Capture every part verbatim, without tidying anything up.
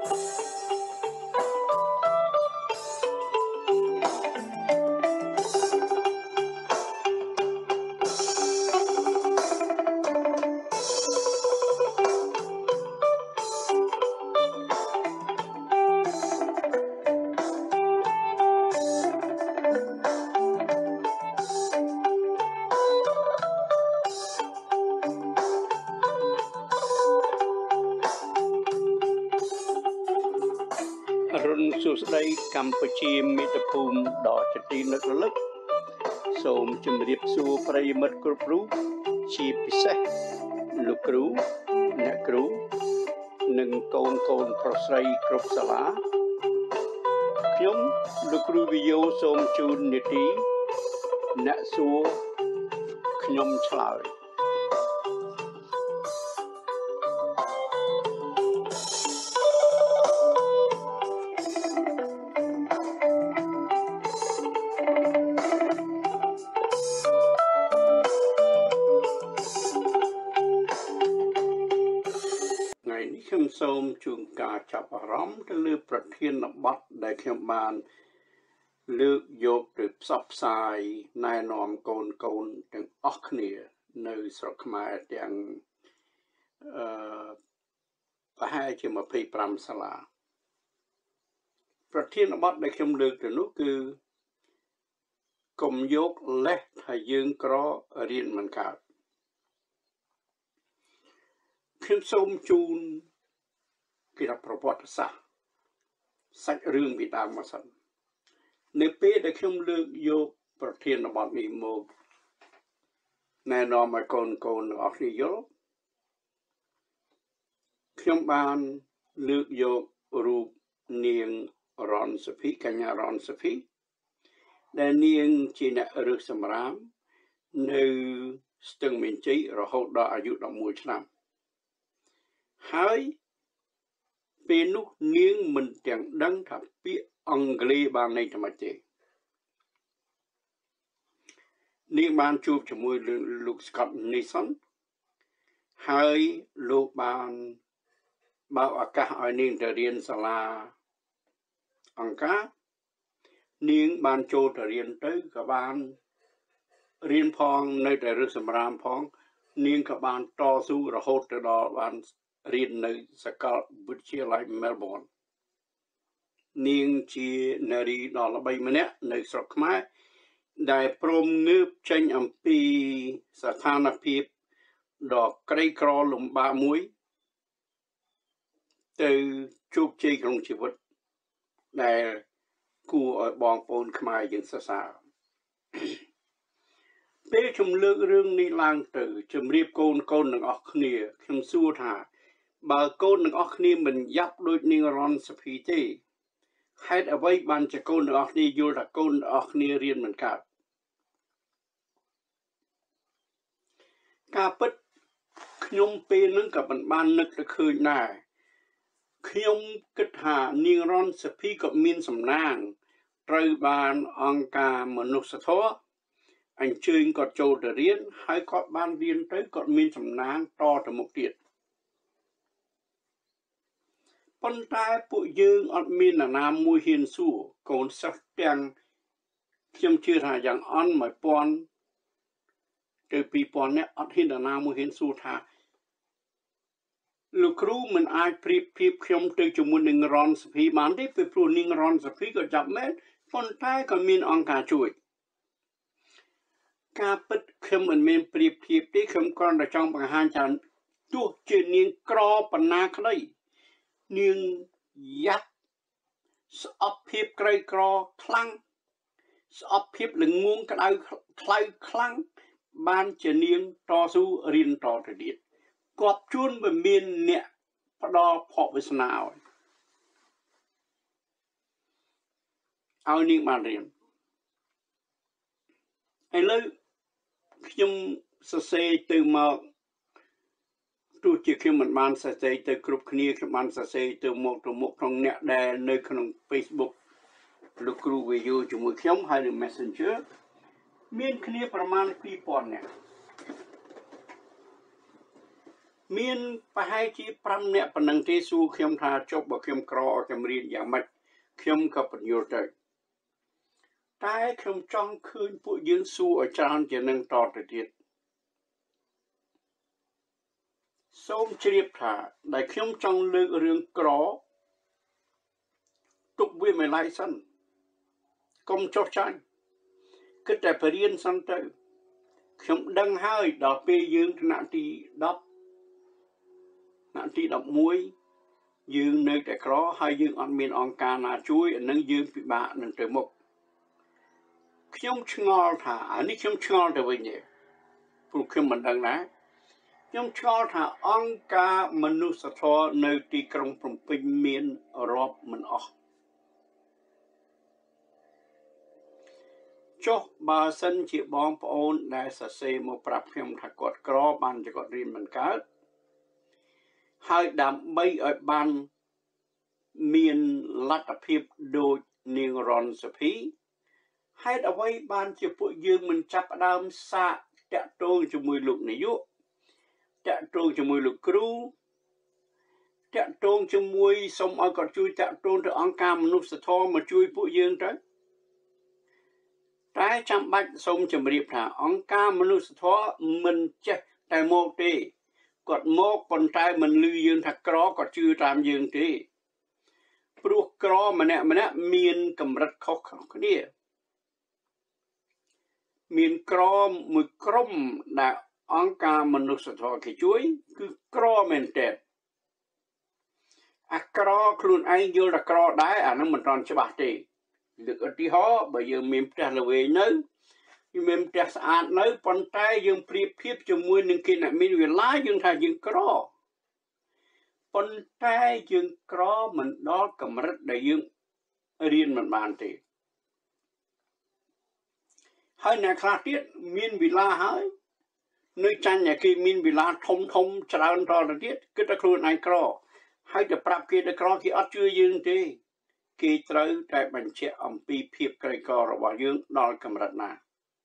រុនសួស្តីកម្ពុជាមាតុភូមិដ៏ជាទីនឹករលឹកសូមជម្រាបសួរប្រិយមិត្តគ្រប់រូបជាពិសេសលោកគ្រូអ្នកគ្រូនិងកូនកូនប្រុសស្រីគ្រប់សាលាខ្ញុំលោកគ្រូវិយោសូមជូននីតិអ្នកសួរខ្ញុំឆ្លើយខ្ញុំសូមជួនការចាប់អារម្មណ៍ទៅលើប្រធានបទដែលខ្ញុំបានលើកយកទៅផ្សព្វផ្សាយណែនាំកូនកូនទាំងអស់គ្នានៅស្រុកខ្មែរទាំងអឺប្រហែលជាម្ភៃប្រាំសាលាប្រធានបទដែលខ្ញុំលើកទៅនោះគឺកុំយកលេសថាយើងក្ររៀនមិនកើតខ្ញុំសូមជូនពីប្រវត្តិសាស្ត្រសាច់រឿងពីដើមមកសិននៅពេលដែលខ្ញុំលើកយកប្រធានបទនេះមកណែនាំឲ្យកូនកូនទាំងអស់គ្នាយល់ខ្ញុំបានលើកយករូបនាងរ៉នសុភីកញ្ញារ៉នសុភីដែលនាងជាអ្នករើសសម្រាមនៅស្ទឹងមានជ័យរហូតដល់អាយុដប់មួយឆ្នាំហើយពេលនោះនាងមិនទាំងដឹងថាពាក្យអង់គ្លេសបានន័យថាម៉េចទេនាងបានជួបជាមួយលោក Scott Nixon ហើយលោកបានបើកឱកាសឲ្យនាងទៅរៀនសាលាអង្ការនាងបានចូលទៅរៀនទៅក៏បានរៀនផងនៅតែរើសសម្រាមផងនាងក៏បានតស៊ូរហូតទៅដល់បានរៀននៅសាកលវិទ្យាល័យ Melbourne នាងជានារីដ៏ល្បីម្នាក់នៅស្រុកខ្មែរដែលព្រមងើបចេញអំពីស្ថានភាពដ៏ក្រីក្រលំបាកមួយទៅជោគជ័យក្នុងជីវិតដែលគួរឲ្យបងប្អូនខ្មែរយើងសរសើរពេលជំលើករឿងនេះឡើងទៅជំរាបកូនកូនទាំងអស់គ្នាខ្ញុំសួរថាបើកូនទាំងអស់គ្នាមិនយ៉ាប់ដូចនាងរ៉នសុភីទេហេតុអ្វីបានជាកូនទាំងអស់គ្នាយល់ថាកូនទាំងអស់គ្នារៀនមិនកើតការពិតខ្ញុំពេលហ្នឹងក៏មិនបាននឹកទៅឃើញដែរខ្ញុំគិតថានាងរ៉នសុភីក៏មានសំណាងត្រូវបានអង្គការមនុស្សធម៌អញ្ជើញគាត់ចូលទៅរៀនហើយគាត់បានរៀនទៅគាត់មានសំណាងតទៅមុខទៀតប៉ុន្តែពួកយើងអត់មាននរណាមួយហ៊ានសួរកូនសិស្សទាំងខ្ញុំជឿថាយ៉ាងអន់មួយពាន់ទៅពីរពាន់នាក់អត់ហ៊ាននរណាមួយហ៊ានសួរថាលោកគ្រូមិនអាចប្រៀបធៀបខ្ញុំទៅជាមួយនឹងរ៉នសុភីបានទេពីព្រោះនាងរ៉នសុភីក៏ចាប់មែនប៉ុន្តែក៏មានអង្គការជួយការពិតខ្ញុំមិនមែនប្រៀបធៀបទេខ្ញុំគ្រាន់តែចង់បង្ហាញថាទោះជានាងក្រប៉ុណ្ណាក្តីនាងយ៉ាប់ស្អប់ភាពក្រីក្រខ្លាំងស្អប់ភាពល្ងងក្តៅខ្លៅខ្លាំងបានជានាងតស៊ូរៀនតទៅទៀតគាត់ជួនបើមានអ្នកផ្ដល់ភ័ព្វវាសនាឲ្យឲ្យនាងបានរៀនឥឡូវខ្ញុំសរសេរទៅមកទោះជាខ្ញុំមិនបានសរសេរទៅគ្រប់គ្នាខ្ញុំបានសរសេរទៅមកទៅមុខក្នុងអ្នកដែលនៅក្នុង Facebook លោកគ្រូវិយោជាមួយខ្ញុំហើយនៅ Messenger មានគ្នាប្រមាណពីរពាន់នាក់ miên bà hai chi pram nẹ bà nâng tê su khiêm thà chốc bà khiêm krọ khiêm riêng dạng mạch khiêm cập bà nhiều trời tai khiêm trong khơi bộ dương su ở tràn chỉ nâng tọt ở tiết sôm chếp thà đại khiêm trong lư rương krọ tục với mày lại sân công cho tranh cứ tại bà riêng sân trời khiêm đăng hai đọc bê dương nạn tì đọc nạn tì đọc muối dương nơi tại krọ hai dương ăn miên on ca nà chuối nâng dương bị bạ nâng trời mục khiêm ngol thà anh ấy khiêm ngol tới với nhỉ phụ khiêm mình đăng ná khiêm ngol thà on ca manu sát thọ nơi tì krong phồng pinh miên rộp mình ọc cho bà sân chị bóng bà ôn đại xã xê một prap khiêm thà quạt krọ bàn cho quạt riêng mình cá hai đám bay ở bàn miên lát ở phiếp đôi niên ròn sập phí hai đã quay ban chỉ phụ dương mình chắp đam xa chạy trôi cho mùi lục này dụ chạy trôi cho mùi lục cửu chạy trôi cho mùi xong ở còn chui chạy trôi cho ông cam nút sờ thò mà chui phụ dương trái trái trăm bách xong cho mày thả ông cam nút sờ thò mình chết tại một đi còn một con trai mình lưu dương thật khó còn chưa làm dương đi pru khó mà nè mà nè miên cầm rất khó khăn cái đi miền crom mùi crom đã ông ca mình được sản xuất cái chuối cứ crom mình đẹp à crom luôn anh vô là crom đái à nó mình tròn cho bạc đi được ở tí hó bây giờ miền tây là về nơi miền tây sạch nơi con trai dương priệp phiếp cho mùi những kia này mình về lá dương thay dương crom con trai dương crom mình đó cầm rất đầy dương riêng mình bàn thì hai nhà khác tiết miền Việt La hai nơi chăn nhà kia miền Việt La thông thông tràn trò là tiết cứ ta kêu này cỏ hai the prap kia the cỏ kia ở chưa dương thế kia tới tại bản chế ông pi phiệp cái cỏ rồi bảo dương đòi cầm rạch nà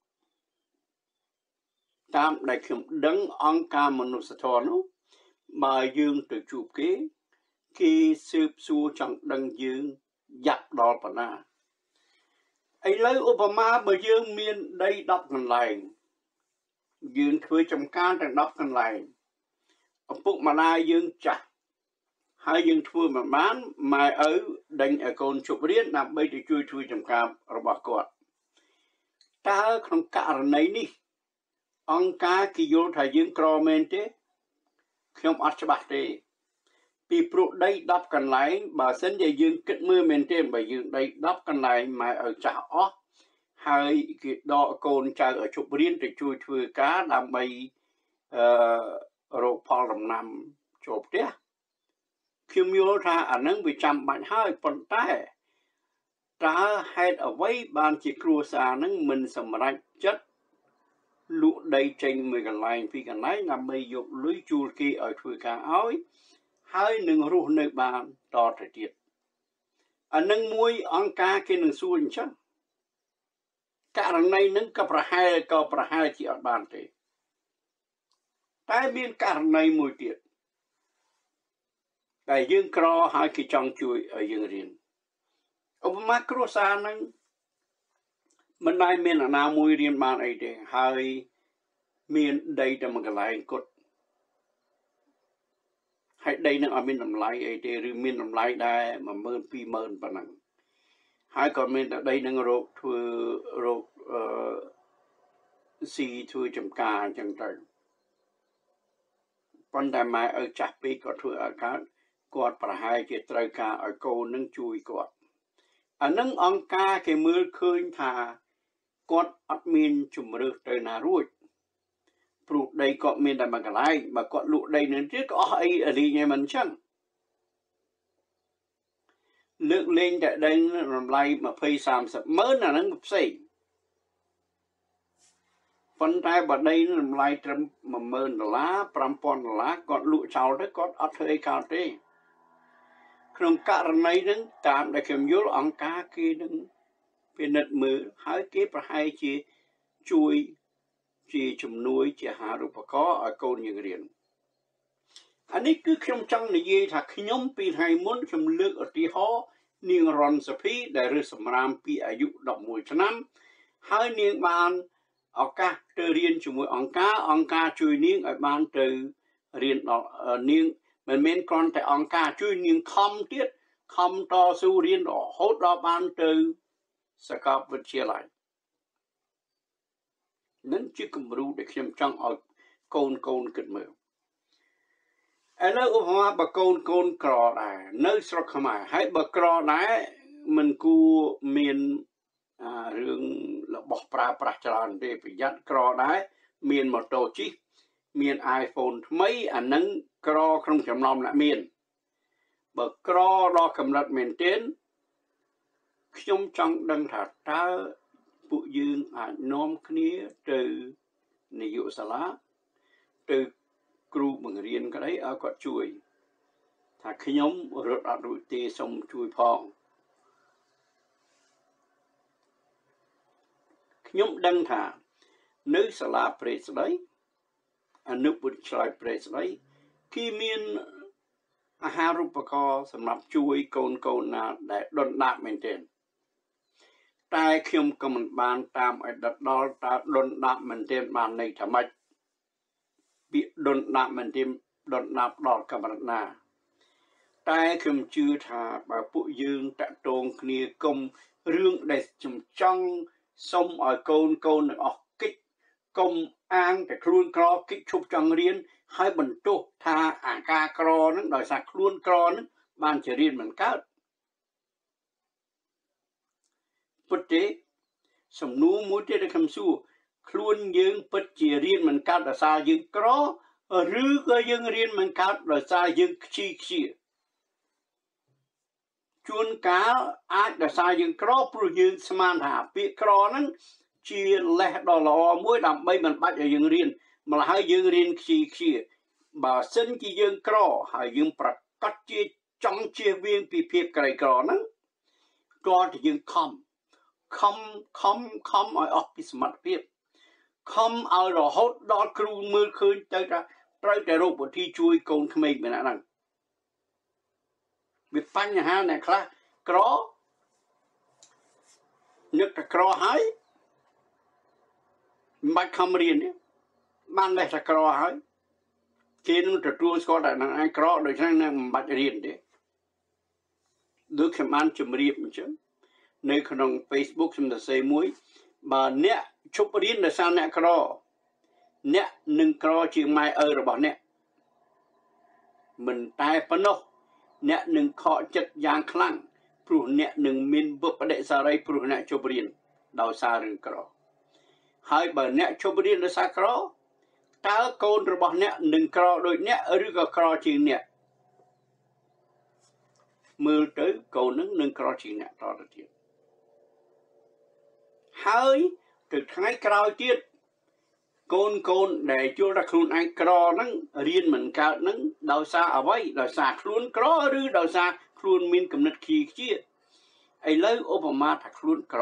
tam đại khiêm đấng ông ca môn nô sát thọ nó mà dương từ chụp kế khi sụp xu trong đấng dương giặc đòi bản na ấy lấy Obama bởi dương miền đây đọc gần lại dương thuê trong can trong đọc gần lại ông phụ mà lai dương chặt hai dương thuê mà bán mà ở đánh ở con chụp riết nằm bây thì chui thuê trong can rồi bỏ cọt ta không cả này đi ông ca kỳ vô thầy dương comment thế không ăn cho bạc thế vì phụ đây đọc gần lại bà sân dây dương kết mưa men trên bà dương đây đọc gần lại mà ở chả ó hai cái đọ cồn chờ ở chụp riêng để chui thuê cá làm bay rồi phò làm nằm chụp thế khi miêu ra ảnh nâng bị chăm bạn hai phần tay trả hết ở với bàn chỉ cua xa nâng mình sầm rạch chất lụ đầy trên mười cái lại vì cái này làm bay dục lưới chui kia ở thuê cá áo hai nâng ruột nơi bàn đo thời tiết ảnh nâng muối ăn cá kia nâng xuân chắc cả lần này nâng cặp ra hai cặp ra hai chỉ ở bàn thế tại biên cả lần này mùi tiệt tại dương cro hai cái trong chuối ở dương riêng ông macro sa nâng mình đây miền là nào mùi riêng bàn ấy thế hai miền đây là một cái lại cột hay đây nó ở miền nằm lại ấy thế rồi miền nằm lại đây mà mơn phi mơn và nặng hai con miền ở đây nó rộp thưa rộp xì thưa chấm cà chẳng trời con đại mai ở chặt bị có thưa ở cá quạt para hai cái trời cá ở câu nâng chui quạt ở nâng ông cá cái mưa khơi thà quạt admin chùm rực trời nà ruột phụ đây có miền đại mà cái này mà quạt lụ đây nên trước có ai ở đi nghe mình chăng nước lên tại đây làm lại mà phơi xàm sập mới là nó ngập xây phần tay vào đây nó làm lại trầm mà mơn lá pram pon lá còn lụa chảo đấy còn ở thời cao thế không cả này nó tạm để kiếm vô ăn cá kia nó bên đất mưa hai kép và hai chị chui chị chùm nuôi chị hạ được có ở câu như riêng อันนี้คือខ្ញុំចង់និយាយថាខ្ញុំពីថ្ងៃមុនខ្ញុំលើកឧទាហរណ៍នាងរនសភីដែលរើសសម្រាមពីអាយុដប់មួយឆ្នាំហើយនាងបានឱកាសទៅរៀនជាមួយអង្គការអង្គការជួយនាងឲ្យបានទៅរៀនដល់នាងមិនមែនគ្រាន់តែអង្គការជួយនាងខំទៀតខំតស៊ូរៀនរហូតដល់បានទៅសាកលវិទ្យាល័យនឹងជាគំរូដែលខ្ញុំចង់ឲ្យកូនកូនគិតមើលឥឡូវឧបមាបើកូនកូនក្រដែរនៅស្រុកខ្មែរហើយបើក្រដែរមិនគួរមានរឿងរបស់ប្រើប្រាស់ច្រើនទេប្រយ័ត្នក្រដែរមានម៉ូតូជិះមាន iPhone ថ្មីអានឹងក្រក្នុងចំណោមអ្នកមានបើក្រដល់កម្រិតមែនទែនខ្ញុំចង់ដឹងថាតើពួកយើងអាចនាំគ្នាទៅនាយកសាលាទៅគ្រូបង្រៀនក្តីឲ្យគាត់ជួយថាខ្ញុំរត់អត់រួចទេសូមជួយផងខ្ញុំដឹងថានៅសាលាព្រែកស្ដីអនុវិទ្យាល័យព្រែកស្ដីគេមានអាហារូបករណ៍សម្រាប់ជួយកូនកូនណាដែលដុនដាបមែនទែនតែខ្ញុំក៏មិនបានតាមឲ្យដិតដល់តើដុនដាបមែនទែនបានន័យថាម៉េចពាក្យដុនដាបមែនទែនដុនដាបដល់កម្រិតណាតែខ្ញុំជឿថាបើពួកយើងតាក់ទងគ្នាគុំរឿងដែលខ្ញុំចង់សុំឲ្យកូនកូនទាំងអស់គិតគុំអាងតែខ្លួនក្រគិតឈប់ចង់រៀនហើយបន្ទោសថាអាការក្រនឹងដោយសារខ្លួនក្រនឹងបានជារៀនមិនកើតពិតទេសំណួរមួយទៀតដែលខ្ញុំសួរខ្លួនយើងពិតជារៀនមិនកើតដោយសារយើងក្រឬក៏យើងរៀនមិនកើតដោយសារយើងខ្ជិលខ្ជាជួនកាលអាចដោយសារយើងក្រព្រោះយើងស្មានថាពាក្យក្រហ្នឹងជាលេសដ៏ល្អមួយដើម្បីមិនបាច់ឲ្យយើងរៀនម្ល៉េះហើយយើងរៀនខ្ជិលខ្ជាបើសិនជាយើងក្រហើយយើងប្រកាសជាចង់ជៀសវាងពីភាពក្រីក្រហ្នឹងក៏តែយើងខំខំខំខំឲ្យអស់ពីសមត្ថភាពខំឲ្យរហូតដល់គ្រូមើលឃើញទៅថាត្រូវតែរកវិធីជួយកូនក្មេងម្នាក់ហ្នឹងវាបញ្ហាអ្នកខ្លះក្រនឹកតែក្រហើយមិនបាច់ខំរៀនទេបានលេសតែក្រហើយគេនឹងទទួលស្គាល់តែនឹងឯងក្រដូច្នេះនឹងមិនបាច់រៀនទេដូចខ្ញុំបានជម្រាបអញ្ចឹងនៅក្នុង Facebook ខ្ញុំទៅសេមួយបើអ្នកឈប់រៀនដោយសារអ្នកក្រអ្នកនឹងក្រជាងម៉ែឪរបស់អ្នកមិនតែប៉ុណ្ណោះអ្នកនឹងខកចិត្តយ៉ាងខ្លាំងព្រោះអ្នកនឹងមានវិបដិសារីព្រោះអ្នកជប់រៀនដោយសាររឿងក្រហើយបើអ្នកជប់រៀនដោយសារក្រតើកូនរបស់អ្នកនឹងក្រដូចអ្នកឬក៏ក្រជាងអ្នកមើលទៅកូននឹងនឹងក្រជាងអ្នកតទៅទៀតហើយទៅថ្ងៃក្រោយទៀតកូនកូនដែលយល់ថាខ្លួនឯងក្រហ្នឹងរៀនមិនកើតហ្នឹងដោយសារអ្វីដោយសារខ្លួនក្រឬដោយសារខ្លួនមានគំនិតខ្ជិលខ្ជាឥឡូវឧបមាថាខ្លួនក្រ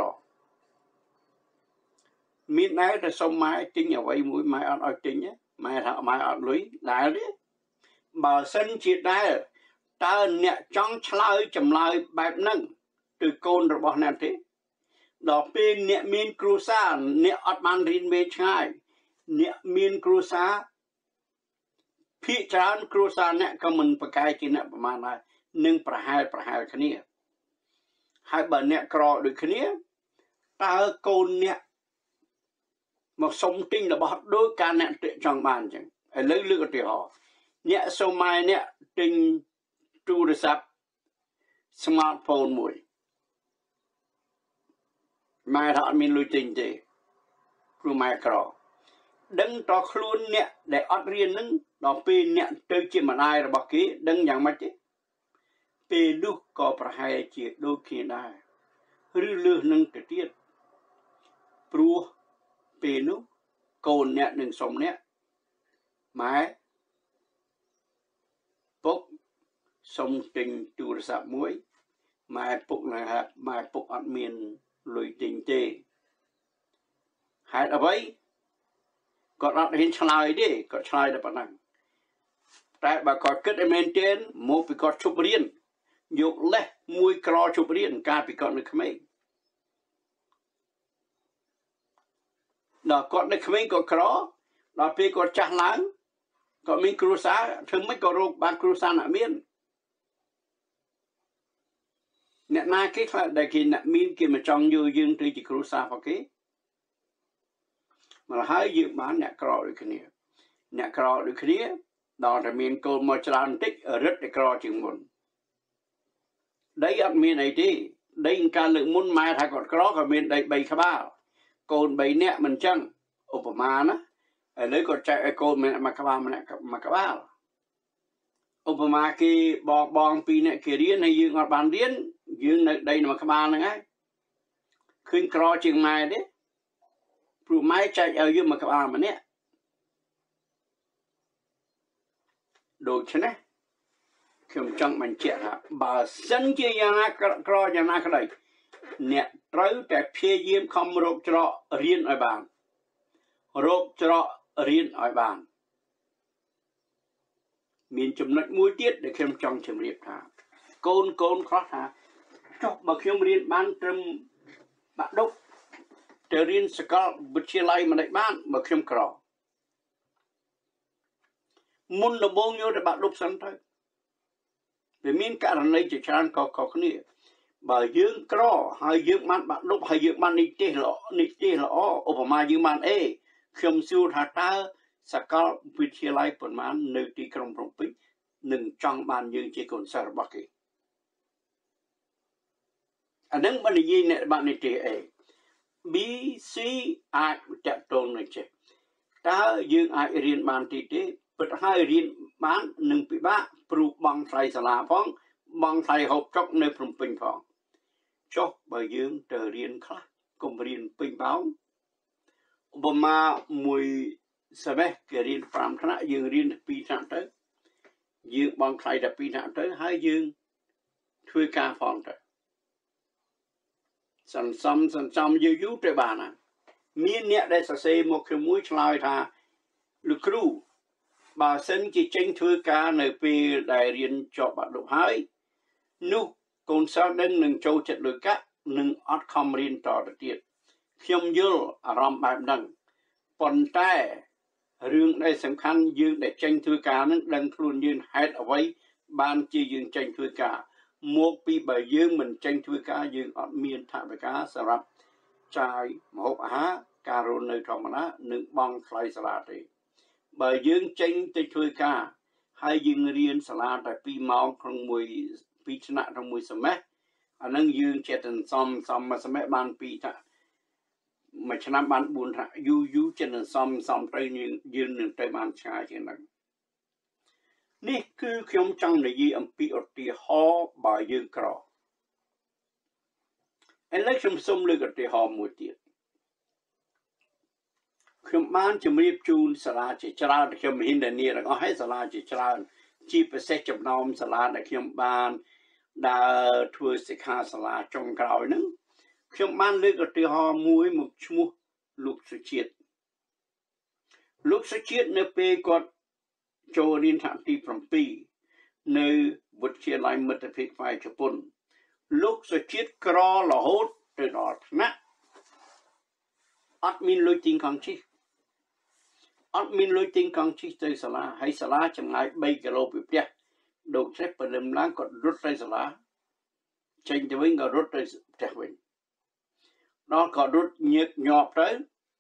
មានដែរតែសុំម៉ែទិញអ្វីមួយម៉ែអត់ឲ្យទិញម៉ែថាម៉ែអត់លុយដែរទេបើសិនជាដែរតើអ្នកចង់ឆ្លើយចម្លើយបែបហ្នឹងទៅកូនរបស់អ្នកទេដល់ពេលអ្នកមានគ្រួសារអ្នកអត់បានរៀនវេឆ្ងាយអ្នកមានគ្រួសារភាគច្រើនគ្រួសារអ្នកក៏មិនប្រកែកជាអ្នកប្រមាណដែរនឹងប្រហែលប្រហែលគ្នាហើយបើអ្នកក្រដូចគ្នាតើកូនអ្នកមកសុំទិញរបស់ដោយការអ្នកចង់បានអញ្ចឹងឥឡូវលើកឧទាហរណ៍អ្នកសុំម៉ែអ្នកទិញទូរស័ព្ទ smartphone មួយម៉ែថាអត់មានលុយទិញទេព្រោះម៉ែក្រដឹងតខ្លួនអ្នកដែលអត់រៀននឹងដល់ពេលអ្នកទៅជាម្ដាយរបស់គេដឹងយ៉ាងម៉េចទេពេលនោះក៏ប្រហែលជាដូចគ្នាដែរឬលើសនឹងទៅទៀតព្រោះពេលនោះកូនអ្នកនឹងសុំអ្នកម៉ែពុកសុំទិញទូរស័ព្ទមួយម៉ែពុកណាម៉ែពុកអត់មានលុយទិញទេហេតុអ្វីគាត់អត់ហ៊ានឆ្លើយទេគាត់ឆ្លើយតែប៉ុណ្ណឹងតែបើគាត់គិតឲ្យមែនទេមកពីគាត់ជប់រៀនយកលេសមួយក្រជប់រៀនកាលពីគាត់នៅក្មេងដល់គាត់នៅក្មេងគាត់ក្រដល់ពេលគាត់ចាស់ឡើងគាត់មានគ្រួសារធ្វើម៉េចក៏រកបានគ្រួសារអ្នកមានអ្នកណាគេខ្លះដែលគេអ្នកមានគេមកចង់យកយើងទៅជាគ្រួសាររបស់គេមកហើយយើងបានអ្នកក្រដូចគ្នាអ្នកក្រដូចគ្នាដល់តែមានកូនមកច្រើនបន្តិចរឹតតែក្រជាងមុនដីអត់មានអីទេដីកាលលើកមុនម៉ែថាគាត់ក្រក៏មានដីបីក្បាលកូនបីនាក់មិនចឹងឧបមាណាឥឡូវគាត់ចែកឲ្យកូនមួយក្បាលម្នាក់មួយក្បាលឧបមាគេបងបងពីរនាក់គេរៀនហើយយើងអត់បានរៀនយើងនៅដីមួយក្បាលហ្នឹងហើយឃើញក្រជាងម៉ែទេព្រោះម៉ែចែកឲ្យយើងមួយក្បាលម្នាក់ដូច្នេះខ្ញុំចង់បញ្ជាក់ថាបើសិនជាយ៉ាងណាក្រយ៉ាងណាក្តីអ្នកត្រូវតែព្យាយាមខំរកច្រករៀនឲ្យបានរកច្រករៀនឲ្យបានមានចំណុចមួយទៀតដែលខ្ញុំចង់ជម្រាបថាកូនកូនខ្លះថាចុះបើខ្ញុំរៀនបានត្រឹមបាក់ឌុបទៅរៀនសាកលវិទ្យាល័យមិនបានបើខ្ញុំក្រមុនដំបូងយកទៅបាក់ឌុបសិនទៅវាមានករណីជាច្រើនក៏ខុសគ្នាបើយើងក្រហើយយើងបានបាក់ឌុបហើយយើងបាននិទេសល្អនិទេសល្អឧបមាយើងបានអេខ្ញុំសួរថាតើសាកលវិទ្យាល័យប៉ុន្មាននៅទីក្រុងភ្នំពេញនឹងចង់បានយើងជាកូនសិស្សរបស់គេអានឹងបាននិយាយអ្នកបាននិទេសអេ B C អាចតកតងនឹងចេះតើយើងអាចរៀនបានទីទេពិតហើយរៀនបាននឹងពិបាកព្រោះបង់ថ្លៃសាលាផងបង់ថ្លៃហូបចុកនៅភ្នំពេញផងចុះបើយើងទៅរៀនខ្លះកុំរៀនពេញម៉ោងឧបមាមួយសប្តាហ៍គេរៀនប្រាំថ្នាក់យើងរៀនពីរថ្នាក់ទៅយើងបង់ថ្លៃតែពីរថ្នាក់ទៅហើយយើងធ្វើការផងទៅសន្សំសន្សំយូរយូរទៅបានណាមានអ្នកដែលសរសេរមកខ្ញុំមួយឆ្លើយថាលោកគ្រូបើសិនជាចេញធ្វើការនៅពេលដែលរៀនចប់បាក់ឌុបហើយនោះកូនសិស្សនឹងនឹងចូលចិត្តលុយកាក់នឹងអត់ខំរៀនតទៅទៀតខ្ញុំយល់អារម្មណ៍បែបហ្នឹងប៉ុន្តែរឿងដែលសំខាន់យើងដែលចេញធ្វើការនឹងដឹងខ្លួនយើងហេតុអ្វីបានជាយើងចេញធ្វើការមកពីបើយើងមិនចេញធ្វើការយើងអត់មានថវិកាសម្រាប់ចាយម្ហូបអាហារការរស់នៅធម្មតានិងបង់ថ្លៃសាលាទេបើយើងចេញទៅធ្វើការហើយយើងរៀនសាលាតែពីរម៉ោងក្នុងមួយពីរឆ្នាំក្នុងមួយសមាសអានឹងយើងចេះតែសំសំមួយសមាសបានពីរថ្នាក់មួយឆ្នាំបានបួនថ្នាក់យូរយូរចេះតែសំសំទៅយើងយើងនឹងទៅបានឆ្ងាយជាងហ្នឹងនេះគឺខ្ញុំចង់និយាយអំពីឧទាហរណ៍បើយើងក្រឥឡូវខ្ញុំសូមលើកឧទាហរណ៍មួយទៀតខ្ញុំបានជម្រាបជូនសាលាជាច្រើនខ្ញុំមិនហ៊ានធានាទាំងអស់ហើយសាលាជាច្រើនជាពិសេសចំណោមសាលាដែលខ្ញុំបានដើរធ្វើសិក្ខាសាលាចុងក្រោយហ្នឹងខ្ញុំបានលើកឧទាហរណ៍មួយមកឈ្មោះលោកសុជាតិលោកសុជាតិនៅពេលគាត់ចូលរៀនថ្នាក់ទីbảyនៅវិទ្យាល័យមិត្តភាពផ្នែកជប៉ុនលោកសុជាតិក្ររហូតទៅដល់ថ្នាក់អត់មានលុយទិញកង់ជិះអត់មានលុយទិញកង់ជិះទៅសាលាហើយសាលាចម្ងាយបីគីឡូពីផ្ទះដូច្នេះព្រលឹមឡើងគាត់រត់ទៅសាលាចេញទៅវិញក៏រត់ទៅផ្ទះវិញដល់ក៏រត់ញើកញាប់ទៅ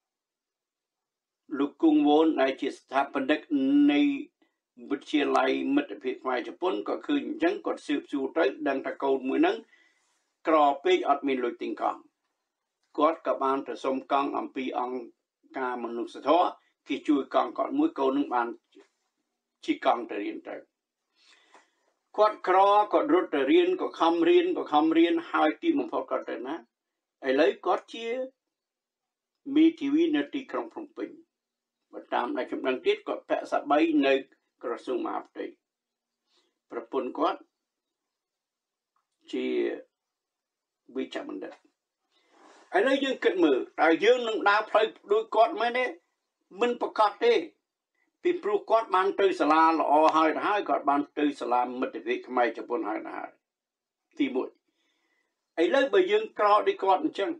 លោកគង់វូនដែលជាស្ថាបនិកនៃវិទ្យាល័យមិត្តភាពខ្មែរជប៉ុនក៏ឃើញអញ្ចឹងគាត់ស៊ើបសួរទៅដឹងថាកូនមួយហ្នឹងក្រពេកអត់មានលុយទិញកង់គាត់ក៏បានទៅសុំកង់អំពីអង្គការមនុស្សធម៌គេជួយកង់គាត់មួយកូននឹងបានជិះកង់ទៅរៀនទៅគាត់ក្រគាត់រត់ទៅរៀនក៏ខំរៀនក៏ខំរៀនហើយទីបំផុតគាត់ទៅណាឥឡូវគាត់ជាមេធាវីនៅទីក្រុងភ្នំពេញបើតាមដែលខ្ញុំដឹងទៀតគាត់ពាក់សបៃនៅក្រសួងមហាផ្ទៃប្រពន្ធគាត់ជាវិជ្ជបណ្ឌិតឥឡូវយើងគិតមើលតើយើងនឹងដើរផ្លូវដូចគាត់មែនទេមិនប្រកាសទេពីព្រោះគាត់បានទៅសាលាល្អហើយទៅហើយគាត់បានទៅសាលាមិត្តភាពខ្មែរជប៉ុនហើយទៅហើយទីមួយឥឡូវបើយើងក្រដូចគាត់អញ្ចឹង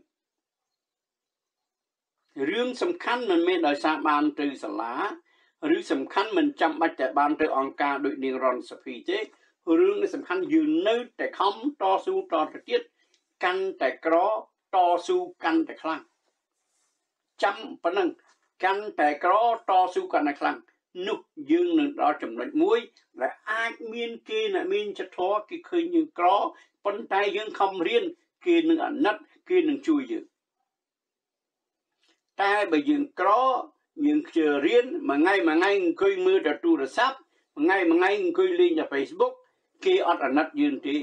រឿងសំខាន់មិនមែនដោយសារបានទៅសាលាឬសំខាន់មិនចាំបាច់តែបានទៅអង្គការដូចនាងរនសុភីទេរឿងនេះសំខាន់យើងនៅតែខំតស៊ូតទៅទៀតកាន់តែក្រតស៊ូកាន់តែខ្លាំងចាំប៉ុណ្ណឹងកាន់តែក្រតស៊ូកាន់តែខ្លាំងនោះយើងនឹងដល់ចំណុចមួយដែលអាចមានគេអ្នកមានចិត្តធម៌គេឃើញយើងក្រប៉ុន្តែយើងខំរៀនគេនឹងអាណិតគេនឹងជួយយើងតែបើយើងក្រយើងខ្ជិលរៀនមួយថ្ងៃមួយថ្ងៃអង្គុយមើលតែទូរស័ព្ទមួយថ្ងៃមួយថ្ងៃអង្គុយលេងតែ Facebook គេអត់អាណិតយើងទេ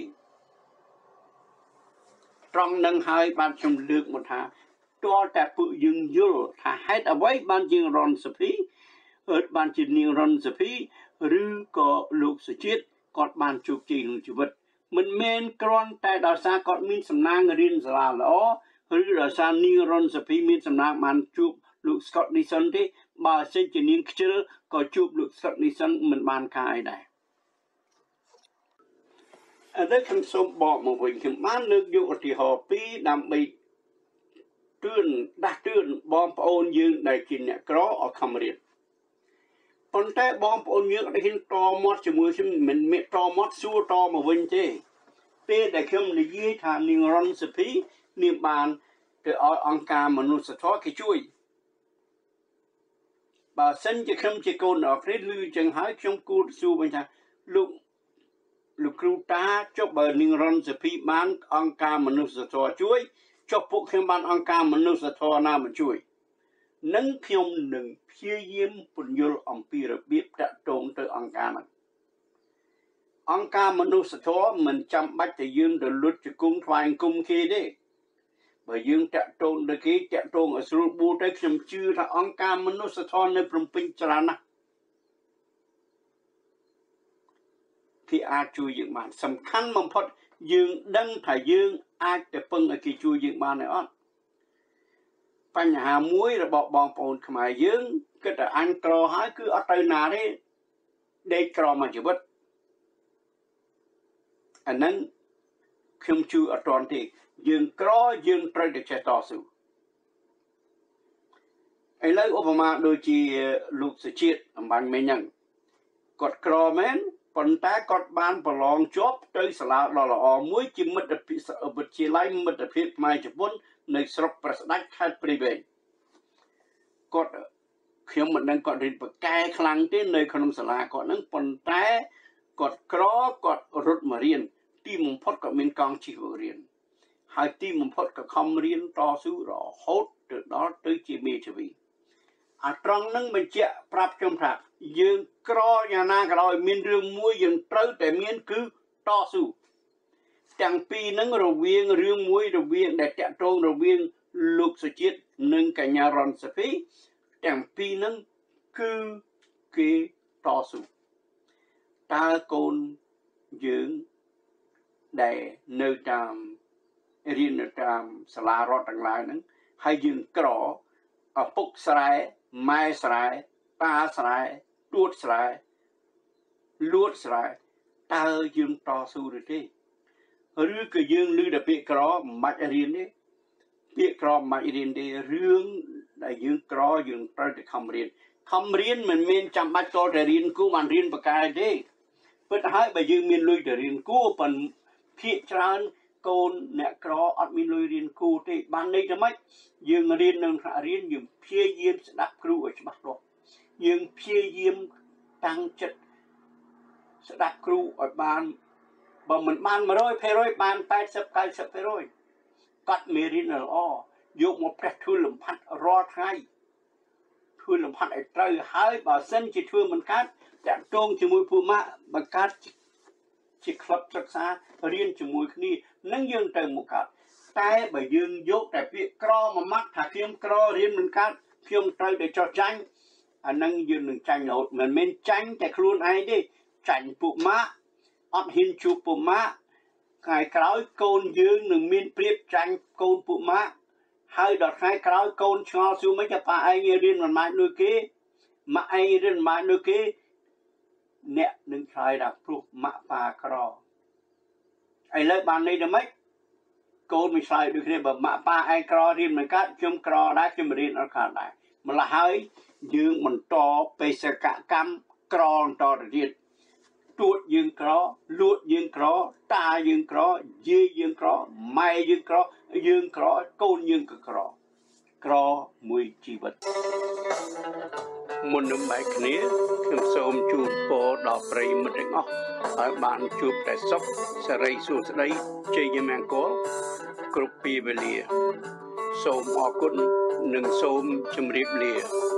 ត្រង់នឹងហើយបានខ្ញុំលើកមកថាទាល់តែពួកយើងយល់ថាហេតុអ្វីបានជារនសុភីអត់បានជានាងរនសុភីឬក៏លោកសុជាតិគាត់បានជោគជ័យក្នុងជីវិតមិនមែនគ្រាន់តែដោយសារគាត់មានសំណាងរៀនសាលាល្អឬដោយសារនាងរនសុភីមានសំណាងបានជួបលោក Scott Nixon ទេបើសិនជានាងខ្ជិលក៏ជួបលោក Scott Nixon មិនបានការអីដែរអត់ខ្ញុំសូមบอกមកវិញខ្ញុំបានលើកយកឧទាហរណ៍ពីរដើម្បីទឿនដាស់តឿនបងប្អូនយើងដែលជាអ្នកក្រឲ្យខំរៀនប៉ុន្តែបងប្អូនយើងអត់ហ៊ានតមាត់ជាមួយខ្ញុំមិនមែនតមាត់សួរតមកវិញទេពេលដែលខ្ញុំនិយាយថានាងរនសុភីនាងបានទៅឲ្យអង្គការមនុស្សធម៌គេជួយបើសិនជាខ្ញុំជាកូនដល់គ្នាឮចឹងហើយខ្ញុំគួរសួរវិញថាលោកលោកគ្រូតាចុះបើនាងរនសុភីបានអង្គការមនុស្សធម៌ជួយចុះពួកខ្ញុំបានអង្គការមនុស្សធម៌ណាមកជួយនឹងខ្ញុំនឹងព្យាយាមពន្យល់អំពីរបៀបតាក់ទងទៅអង្គការហ្នឹងអង្គការមនុស្សធម៌មិនចាំបាច់តែយើងទៅលុតជង្គង់ថ្វាយអង្គមគេទេបើយើងតាក់ទងទៅគេតាក់ទងឲ្យស្រួលបួលទៅខ្ញុំជឿថាអង្គការមនុស្សធម៌នៅភ្នំពេញច្រើនណាស់គេអាចជួយយើងបានសំខាន់បំផុតយើងដឹងថាយើងអាចទៅពឹងឲ្យគេជួយយើងបានទេអត់បញ្ហាមួយរបស់បងប្អូនខ្មែរយើងគិតថាអញក្រហើយគឺអត់ទៅណាទេដេកក្រមកជីវិតអាហ្នឹងខ្ញុំជឿអត់ទាន់ទេយើងក្រយើងត្រូវតែចេះតស៊ូឥឡូវឧបមាដូចជាលោកសុជាតិអំបញ្ញមិញហ្នឹងគាត់ក្រមែនប៉ុន្តែគាត់បានប្រឡងជាប់ទៅសាលាដ៏ល្អមួយជាមិត្តភាពវិទ្យាល័យមិត្តភាពខ្មែរជប៉ុននៅស្រុកប្រស្ដាច់ខេត្តព្រៃវែងគាត់ខ្ញុំមិនដឹងគាត់រៀនបកែខ្លាំងទេនៅក្នុងសាលាគាត់ហ្នឹងប៉ុន្តែគាត់ក្រគាត់រត់មករៀនទីបំផុតគាត់មានកង់ជិះមករៀនហើយទីបំផុតក៏ខំរៀនតស៊ូរហូតទៅដល់ទៅជាមេធាវីអាត្រង់ហ្នឹងបញ្ជាក់ប្រាប់ខ្ញុំថាយើងក្រយ៉ាងណាក៏ដោយមានរឿងមួយយើងត្រូវតែមានគឺតស៊ូទាំងពីរហ្នឹងរវាងរឿងមួយរវាងដែលតាក់ទងរវាងលោកសុជាតិនិងកញ្ញារនសុភីទាំងពីរហ្នឹងគឺគេតស៊ូតើកូនយើងដែលនៅតាមរៀននៅតាមសាលារដ្ឋទាំងឡាយហ្នឹងហើយយើងក្រឪពុកស្រែម៉ែស្រែតាស្រែទួតស្រែលួតស្រែតើយើងតស៊ូឬទេឬក៏យើងឮតែពាក្យក្រមិនបាច់រៀនទេពាក្យក្រមិនបាច់រៀនទេរឿងដែលយើងក្រយើងត្រូវតែខំរៀនខំរៀនមិនមែនចាំបាច់តតែរៀនគួរបានរៀនបកែទេពិតហើយបើយើងមានលុយទៅរៀនគួរប៉ុន្តែភាគច្រើនកូនអ្នកក្រអត់មានលុយរៀនគួរទេបានន័យថាម៉េចយើងរៀននឹងថ្នាក់រៀនយើងព្យាយាមស្ដាប់គ្រូឲ្យច្បាស់លាស់យើងព្យាយាមតាំងចិត្តស្ដាប់គ្រូឲ្យបានបើមិនបានone hundredភាគរយបានeighty ninetyភាគរយគាត់មេរៀនល្អយកមកប្រេះធ្វើលំហាត់រាល់ថ្ងៃធ្វើលំហាត់ឲ្យត្រូវហើយបើសិនជាធ្វើមិនកើតតាក់ទងជាមួយពួកម៉ាក់បង្កើតជាក្លឹបសិក្សារៀនជាមួយគ្នានឹងយើងទៅមកកើតតែបើយើងយកតែពាក្យក្រមួយម៉ាត់ថាខ្ញុំក្ររៀនមិនកើតខ្ញុំត្រូវតែចោះចាញ់អានឹងយើងនឹងចាញ់រហូតមិនមែនចាញ់តែខ្លួនឯងទេចាញ់ពួកម៉ាក់អត់ហ៊ានជួបពួកម៉ាក់ថ្ងៃក្រោយកូនយើងនឹងមានព្រៀបចាញ់កូនពួកម៉ាក់ហើយដល់ថ្ងៃក្រោយកូនឆ្ងល់សួរមិនថាប៉ាឯងរៀនមិនម៉ាច់ដូចគេម៉ាក់អីឬម៉ាក់នោះគេអ្នកនឹងឆ្លើយថាព្រោះម៉ាក់ប៉ាក្រឥឡូវបានន័យថាម៉េចកូនមិនឆ្លើយដូចគ្នាបើម៉ាក់ប៉ាឯងក្ររៀនមិនកើតខ្ញុំក្រដែរខ្ញុំរៀនអត់កើតដែរម្ល៉េះហើយយើងបន្តបេសកកម្មក្របន្តទៅទៀតទួតយើងក្រលួតយើងក្រតាយើងក្រយាយយើងក្រម៉ែយើងក្រយើងក្រកូនយើងក៏ក្រក្រមួយជីវិតមុននឹងបែកគ្នាខ្ញុំសូមជូនពរដល់ប្រិយមិត្តទាំងអស់ឲ្យបានជួបតែសុខសេរីសួស្តីជ័យមង្គលគ្រប់ពេលវេលាសូមអរគុណនិងសូមជម្រាបលា